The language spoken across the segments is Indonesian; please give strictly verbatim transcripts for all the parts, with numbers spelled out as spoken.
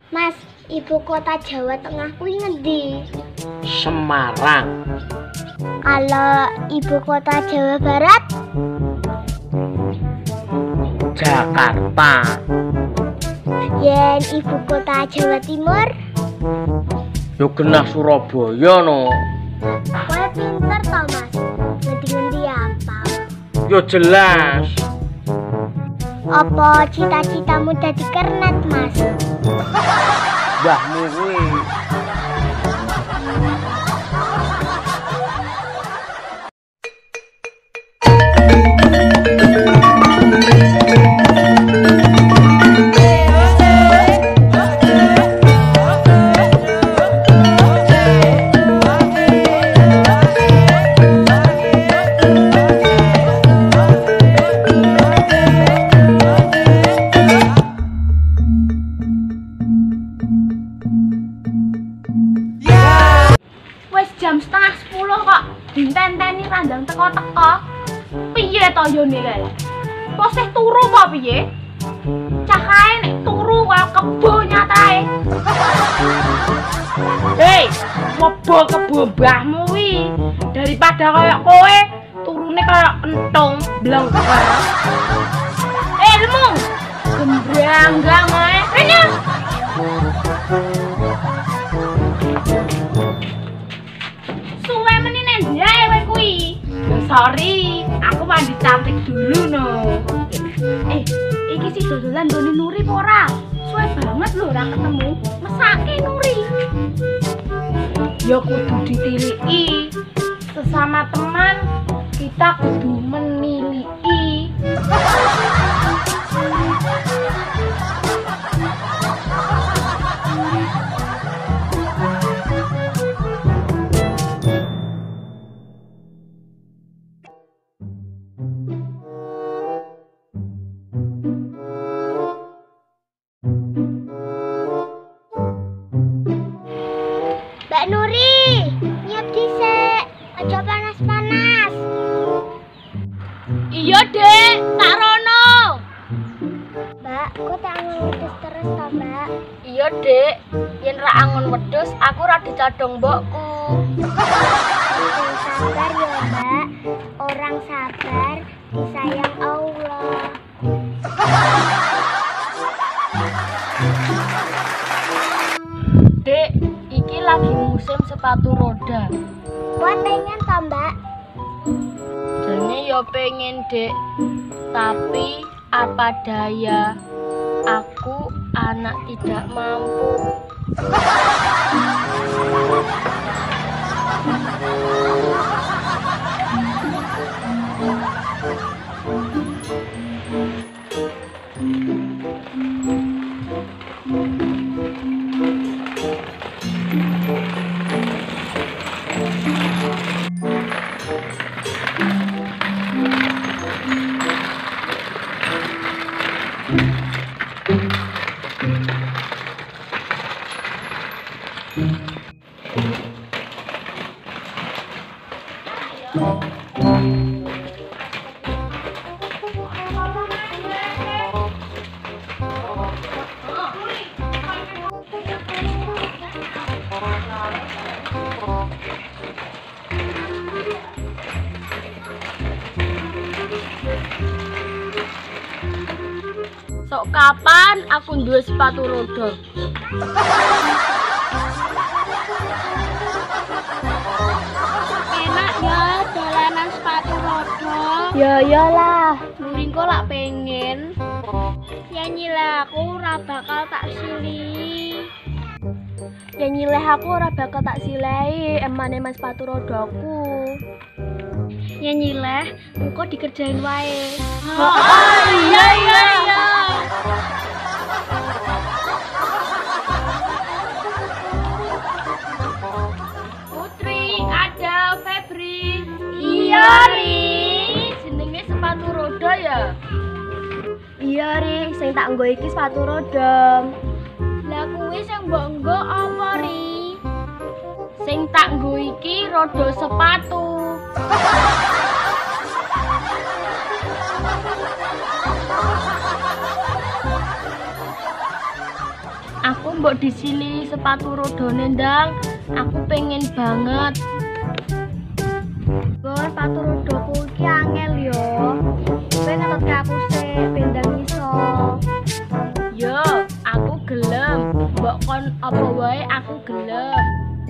Mas, ibu kota Jawa Tengah kuwi ngendi? Semarang. Kalau ibu kota Jawa Barat? Jakarta. Yen ibu kota Jawa Timur? Yo genah Surabaya no. Kowe pinter to, Mas. Ngendi-ngendi apa? Yo jelas. Apa cita-citamu dadi kernet, Mas? Mbahmu kuwi. Jam setengah sepuluh kok dintenteni randang teko-teko. Piye to yo niki? Posih turu kok piye? Cah kae nek turu kaya kebo nyatae. Hei, kebo kebo mbahmu wi. Daripada kaya kowe turune kaya entung blengker. Eh, lemu. Gembranggang ae. Rene. Sorry, aku mandi cantik dulu no. Eh, iki si dodolan Doni Nuri ora? Suwe banget lho ora ketemu. Mesake Nuri. Ya kudu ditiliki. Sesama teman kita kudu meniliki. Mbak Nuri, nyiap dhisik. Aja panas-panas. Iya, Dek, tak rono. Mbak, kok tak angon wedhus terus to, Mbak? Iya, Dek. Yen ra angon wedhus, aku ra dicadong mbokku. Sing sabar ya, Mbak. Orang sabar disayang Allah. Dek, iki lagi musim sepatu roda. Wah, pengen to, Mbak? Jane ya pengen, Dek. Tapi apa daya, aku anak tidak mampu. Sok kapan aku duwe sepatu roda? Enak ya dolanan sepatu roda. Ya iyalah, Nuringko lak pengen. Ya nyileh aku ora bakal tak silih. Ya nyileh aku ora bakal tak silehi eman-eman sepatu rodaku. Ya nyileh, engko dikerjain wae. Oh, oh iya iya iya. Putri, ada Febri. Iya, Ri. Jenenge sepatu roda ya? Iya, Ri, sing tak nggo iki sepatu roda. Lah kuwi sing mbok nggo apa, Ri? Sing tak nggo iki roda sepatu. Aku mbok disili sepatu rodone ndang. Aku pengen banget. Gon sepatu rodoku iki angel yo. Kowe ngetut ke aku sih bendang iso. Yo, aku gelem. Mbok kon apa wae aku gelem.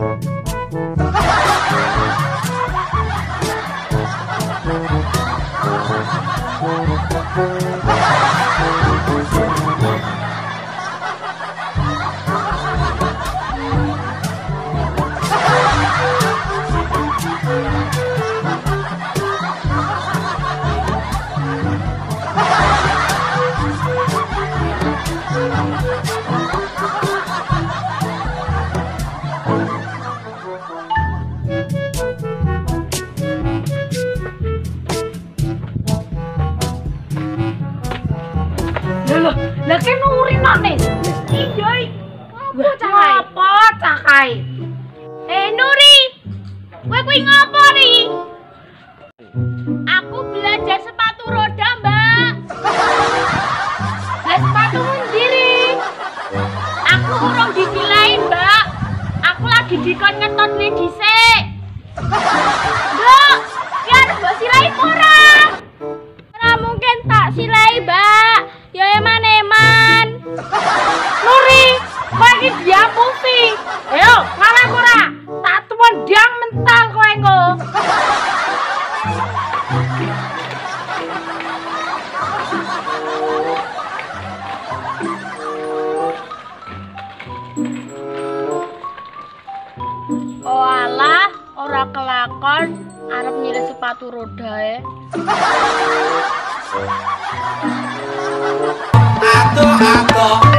Loh, lah ki nuri nane. Iya. Apa cakai? Apa cakai? Eh Nuri, kowe kuwi ngopo ri? Aku belajar sepatu roda, Mbak. Lah sepatumu ndiri. Aku urung disilai, Mbak. Aku lagi dikon ngetot nih dhisik. Mbak, biar Mbak silai ora? Ora mungkin tak silai, Mbak. Ya eman-eman. Nuri, kowe iki diapusi. Ayo, ngalah ora? Tak tuwon ndang mental kowe engko. Oh alah, ora kelakon arep nyilih sepatu roda e. Ato ato